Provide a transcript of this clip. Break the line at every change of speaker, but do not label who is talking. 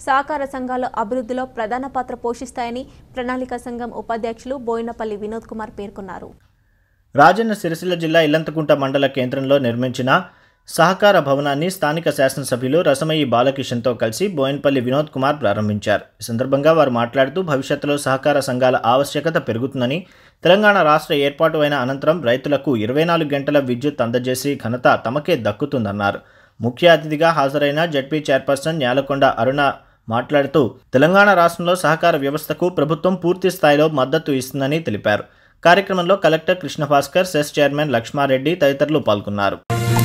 సహకార సంఘాల అభివృద్ధిలో ప్రధాన పాత్ర పోషిస్తాయని ప్రణాళిక సంఘం ఉపాధ్యక్షులు బోయినపల్లి వినోద్ కుమార్ పేర్కొన్నారు.
రాజన్న సిరిసిల్ల జిల్లా ఇల్లంతకుంట మండల కేంద్రంలో నిర్మించిన సహకార భవనాన్ని స్థానిక శాసనసభ్యులు రసమయి బాలకిషన్తో కలిసి బోయినపల్లి వినోద్ కుమార్ ప్రారంభించారు. ఈ సందర్భంగా వారు మాట్లాడుతూ భవిష్యత్తులో సహకార సంఘాల ఆవశ్యకత పెరుగుతుందని, తెలంగాణ రాష్ట్ర ఏర్పాటు అయిన అనంతరం రైతులకు 24 గంటల విద్యుత్ అందజేసి ఘనత తమకే దక్కుతుందన్నారు. ముఖ్య అతిథిగా హాజరైన జడ్పీ చైర్పర్సన్ న్యాలకొండ అరుణ మాట్లాడుతూ తెలంగాణ రాష్ట్రంలో సహకార వ్యవస్థకు ప్రభుత్వం పూర్తి స్థాయిలో మద్దతు ఇస్తుందని తెలిపారు. కార్యక్రమంలో collector Krishnabhaskar, cess chairman Lakshmareddy తదితరులు పాల్గొన్నారు.